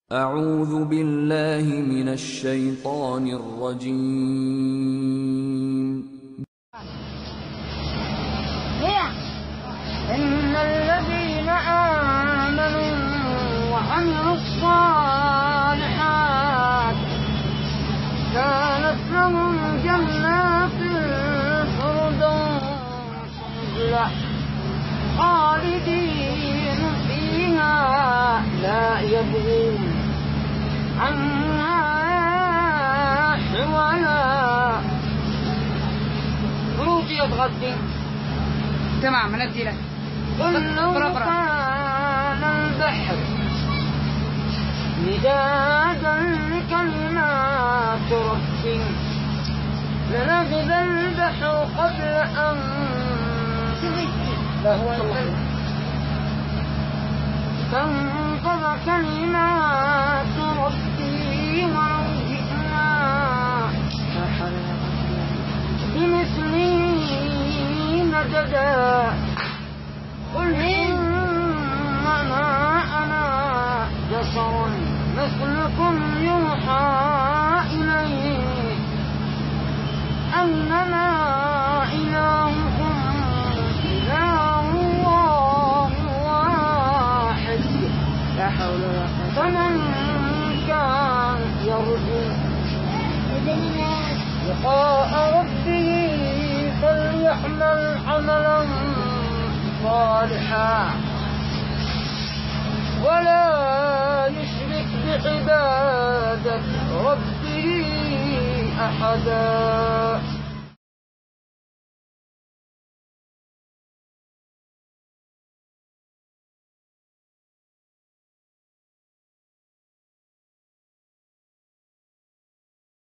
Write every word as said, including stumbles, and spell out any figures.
أعوذ بالله من الشيطان الرجيم. إن الذين آمنوا وعملوا الصالحات كانت لهم جنات الفردوس نزلا خالدين فيها لا يبغون عنها حولا. روتي أتغدي تمام هندي لك. قل لو كان البحر مدادا لكلمات ربي لنفذ البحر قبل أن تنفذ كلمات ربي ولو جئنا بمثله مددا. قل إنما أنا بشر مثلكم يوحى إلي أنما إلهكم إله واحد لا حول ولا قوة. فمن كان يرجو لقاء ربه فليعمل عملا صالحا ولا يشرك بعبادة ربه أحدا.